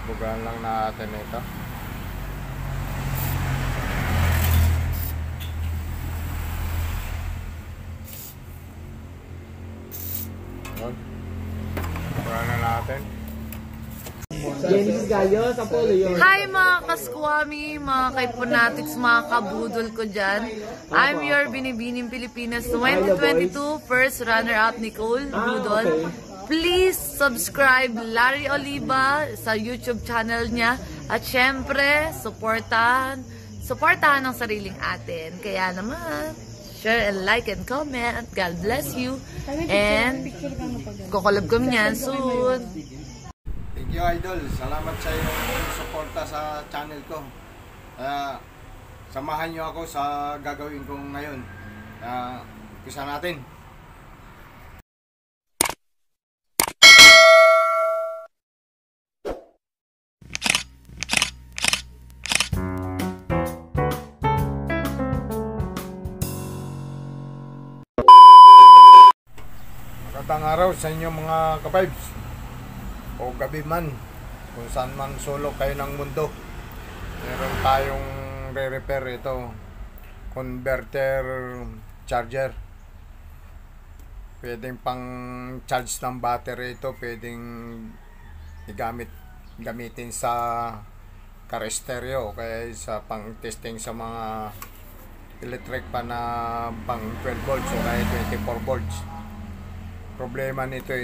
Bugaan lang natin ito. Yun. Bugaan na natin. Hi mga kaskwami, mga kaiponatics, mga kabudol ko dyan. I'm your Binibining Pilipinas 2022 first runner-up Nicole Budol. Please subscribe Larry Oliva sa YouTube channel niya. At syempre, supportahan ang sariling atin. Kaya naman, share and like and comment. God bless you. And kukolab kami niyan soon. Thank you, Idol. Salamat sa iyong suporta sa channel ko. Samahan niyo ako sa gagawin ko ngayon. Umpisa natin. Magandang araw sa inyo mga ka-vibes. O gabi man, kung saan man sulok kayo ng mundo. Meron tayong re-repair ito, converter charger. Pwedeng pang charge ng battery ito, pwedeng gamitin sa car stereo, kaya sa pang testing sa mga electric pa na pang 12 volts o kaya 24 volts. Problema nito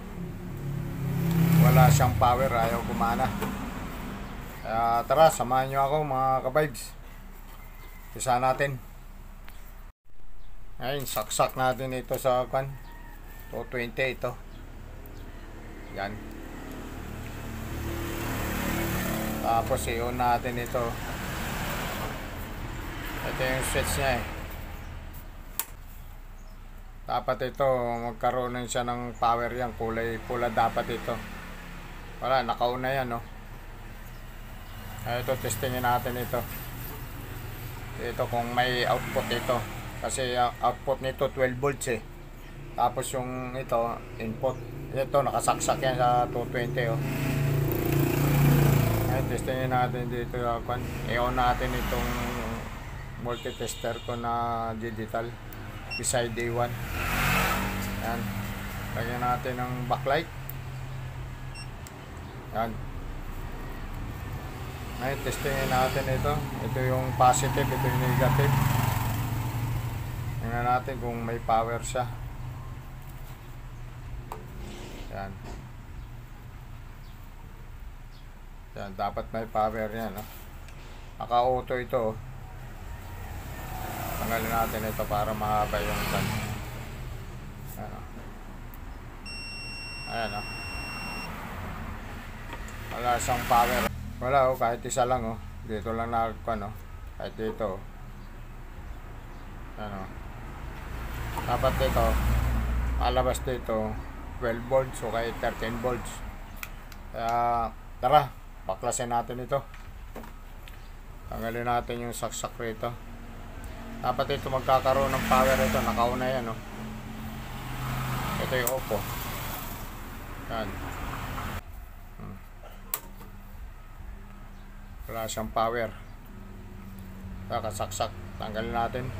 wala siyang power, ayaw kumana. Tara, samahan nyo ako mga ka-vibes. Isa natin. Ngayon, saksak natin ito sa 220 ito. Yan. Tapos i-on natin ito. Ito yung switch niya Dapat ito magkaroon siya ng power yan. Kulay pula dapat ito. Wala, nakauna yan, no? Ito, testingin natin ito. Ito kung may output ito. Kasi output nito 12 volts Tapos yung ito, input. Ito, nakasaksak yan sa 220, oh. Testingin natin dito. I-on natin itong multitester ko na digital. Beside A1. Yan. Lagyan natin ng backlight. Yan. Ngayon, testingin natin ito. Ito yung positive, ito yung negative. Tingnan natin kung may power siya. Yan. Yan, dapat may power yan, no? Naka-auto ito, oh. Tanggalin natin ito para mahaba yung tan. Ayan, o. Ayan, o. Wala siyang power. Wala, o. Kahit isa lang, o. Dito lang nakakuan, o. Kahit dito, o. Ayan, o. Dapat dito, alabas dito 12 volts o kahit 13 volts. Kaya, tara, baklasin natin ito. Tanggalin natin yung saksak rito. Dapat ito magkakaroon ng power ito. Nakauna yan, no? Ito yung opo. Yan. Wala siyang power. Kakasaksak. Tanggalin natin.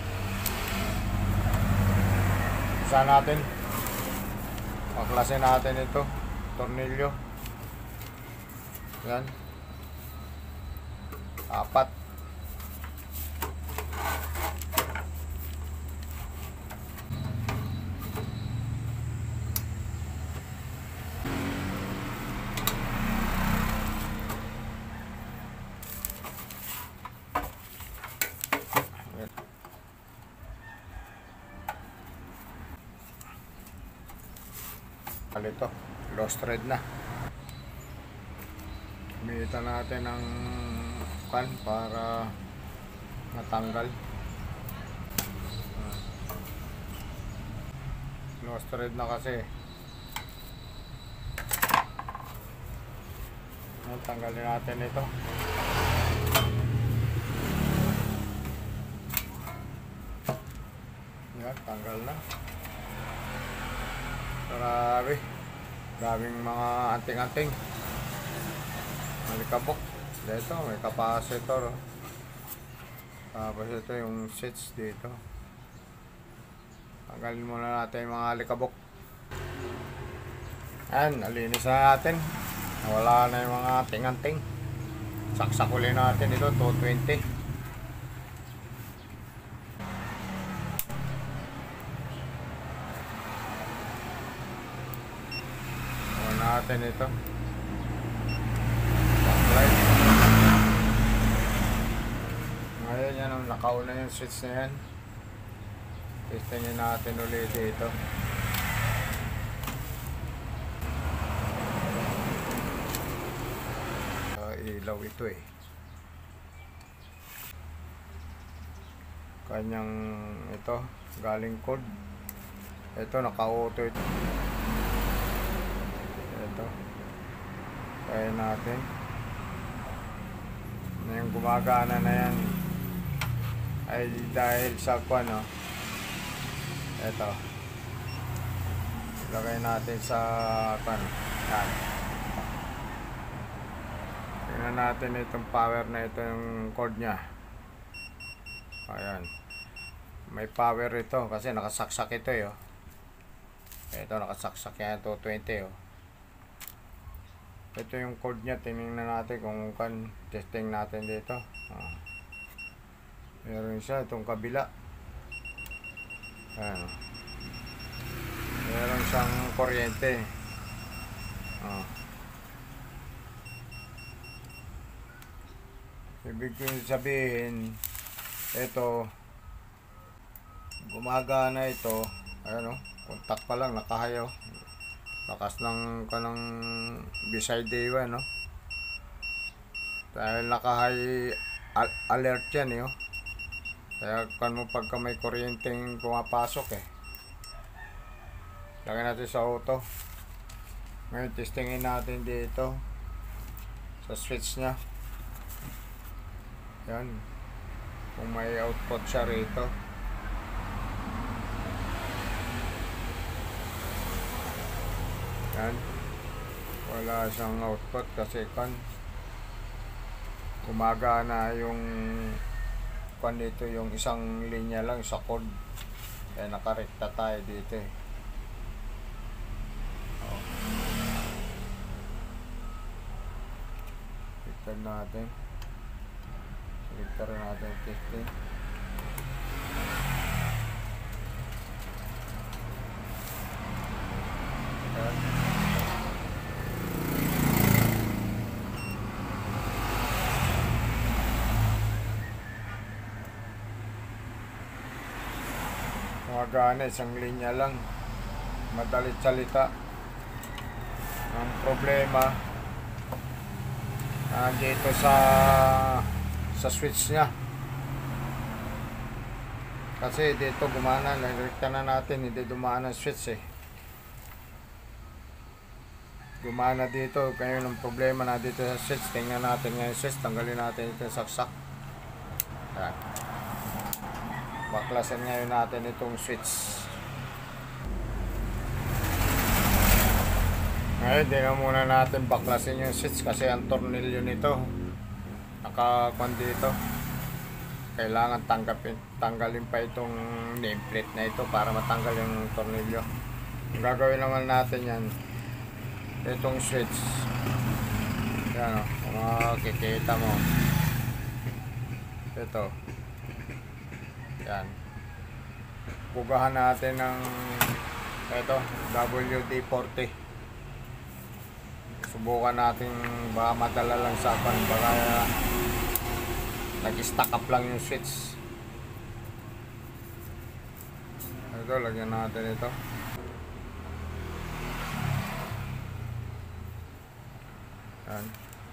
Isa natin. Baklasin natin ito. Tornilyo. Yan. 4. Ito, lost thread na. Gamitan natin ng pan para matanggal. Lost thread na kasi. Tanggalin natin ito. Yan, tanggal na. Grabe. Daming mga anting-anting. alikabok. Dito, may capacitor. Oh. Tapos ito yung switch dito. Tanggalin muna natin yung mga alikabok. Ayan, nalinis na natin. Wala na yung mga ting-anting. Saksak ulit natin ito, 220. Ayan natin ito. Backlight. Ngayon yan, nakauna yung switch na yan. Testingin natin ulit dito. Ilaw ito eh. Kanyang ito, galing code. Ito, naka-auto ito. Ito. Kaya natin. Yung gumagana na yan ay dahil sa ano. Ito. Lagay natin sa pan. Yan. Tingnan natin itong power na ito, yung cord nya. Ayan. May power ito kasi nakasaksak ito eh. Oh. Ito nakasaksak yan, 220 oh. Ito yung cord nya, tingnan natin kung kan testing natin dito. Meron siya itong kabila. Ayan. Meron siyang kuryente. Ibig sabihin, ito, gumagana ito. Ayan o, kontak pa lang, nakahayaw. Lakas ng kanang beside day 1, no? Dahil nakahay alert yan, eh, oh. Kaya kan mo pagka may kuryenteng pumapasok, eh. Lagyan natin sa auto. Ngayon, testingin natin dito sa switch nya. Yan. Kung may output siya rito. Yan. Wala siyang output kasi kan gumagana yung kan dito, yung isang linya lang sa cord. Kaya nakarekta tayo dito eh. Tignan natin. Selector natin testing. Ayan. Gumagana, isang linya lang. Madalit salita. Ang problema dito sa switch nya. Kasi dito gumana, nagrekta na natin, hindi dumaan ang switch eh. Gumana dito, kaya yung problema na dito sa switch. Tingnan natin ngayon switch, tanggalin natin ito yung saksak. Ayan. Baklasin ngayon natin itong switch. Ngayon, di na muna natin baklasin yung switch kasi ang tornilyo nito nakakon dito. Kailangan tanggalin pa itong nameplate na ito para matanggal yung tornilyo. Ang gagawin naman natin yan, itong switch. Yan o, kung makikita mo. Ito. Yan. Pugahan natin ng ito, WD-40. Subukan natin, baka madala lang sa pan, baka nag-stack up lang yung switch. Ito, lagyan natin ito. Yan.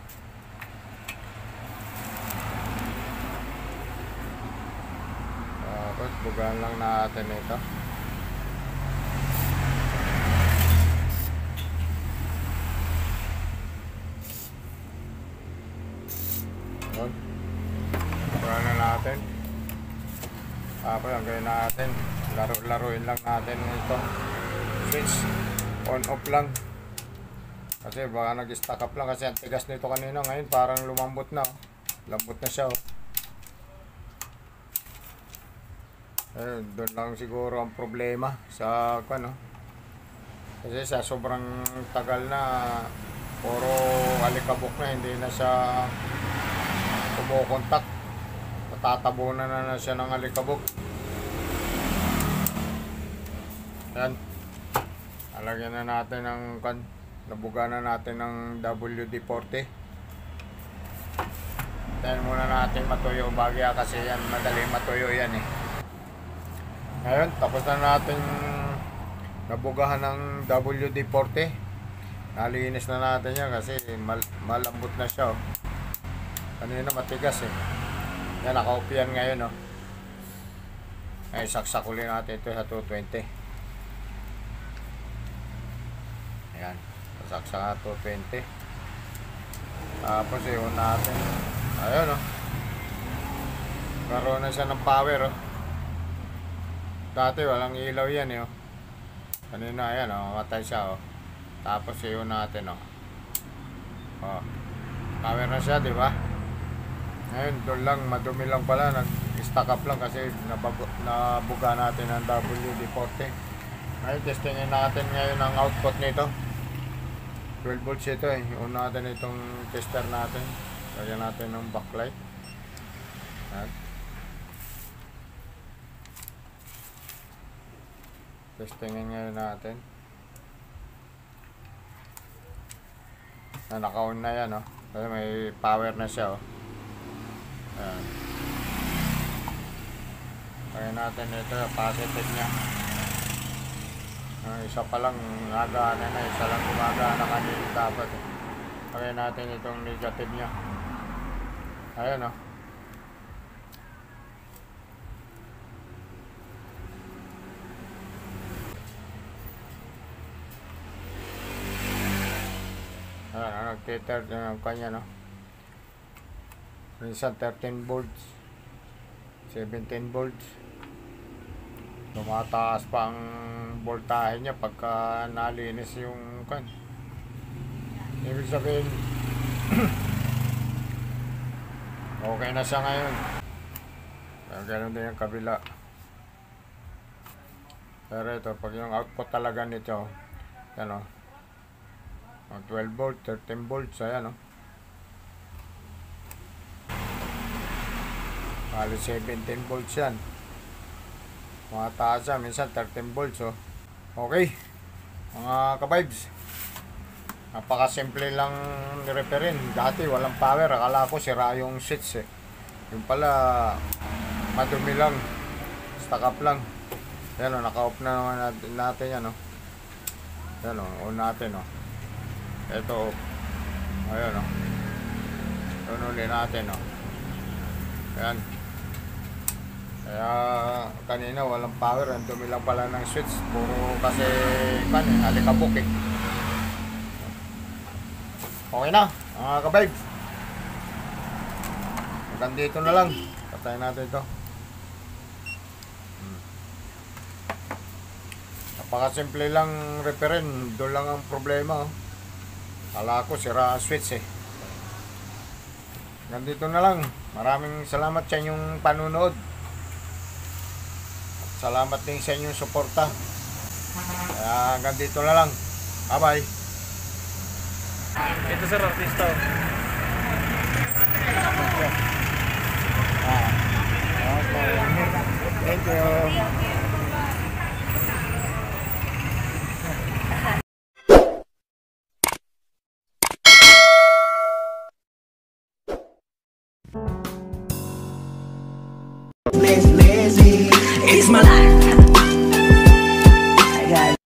Tapos bugaan lang natin ito. Bugaan na natin. Tapos ang gawin natin, laruin lang natin ito. Switch on off lang. Kasi baka nag-stack up lang kasi ang tigas nito kanina. Ngayon parang lumambot na. Oh. Lambot na siya. Oh. Ayun, doon lang siguro ang problema sa ano. Kasi sa sobrang tagal na puro alikabok na, hindi na siya kumukontak. Natatabunan na siya ng alikabok. Yan. Alagyan na natin ng nabuga na natin ng WD-40. Tayo muna natin matuyo bagya kasi yan madali matuyo yan eh. Ngayon, tapos na natin nabugahan ng WD-40. Nalinis na natin yan kasi malambot na siya. Oh. Kanina matigas eh. Yan, naka-off yan ngayon. Oh. Ay, saksak ulit natin ito sa 220. Ayan, saksak na 220. Tapos yun natin. Ayun oh. Karoon na siya ng power oh. Dati walang ilaw yan eh oh. Kanina ayan oh, matay siya oh. Tapos yun natin oh. Oh. Power na siya, di ba? Ngayon doon lang, madumi lang pala, nag-stack up lang kasi nabuga natin ang WD-40. Ngayon testingin natin ngayon ang output nito. 12 volts ito eh. Una natin itong tester natin. Lagyan natin ng backlight. At testingin ngayon natin. Naka-on na yan oh. Kasi may power na siya oh. Ayan. Lagyan natin ito, positive niya. Isa pa lang nagana na, isa lang gumagana kanina dapat eh. Lagyan natin itong negative niya. Ayan oh. Ayan, nag-tether ng kanya no. Minsan 13 volts, 17 volts. Tumataas pa ang voltahe niya pagka nalinis yung kan. Ibig sabihin okay na siya ngayon. Ganun din yung kabila. Pero ito, pag yung output talaga nito, yan o, 12 volts, 13 volts, ayan o. Bali 17 volts yan. Mataas siya, minsan 13 volts oh. Okay, mga ka-vibes, napakasimple lang ni-referin. Dati walang power, akala ko sira yung switch eh. Yung pala madumi lang, stack up lang. Yan o, naka-off na natin yan o. Yan o, on natin o. Ito off. Ayan o. Tunulin natin o. Ayan. Kaya kanina walang power, ang dumi lang pala ng switch. Puro kasi alikabok eh. Okay na, mga ka-vibes. Hanggang dito na lang. Patayin natin ito. Napakasimple lang referin. Doon lang ang problema oh. Kala ko sira ang switch eh. Hanggang dito na lang. Maraming salamat sa inyong panunood. Salamat din sa inyong suporta. Kaya hanggang dito na lang. Bye bye. Ito sir, artista. Okay. Thank you. Lazy, it's my life.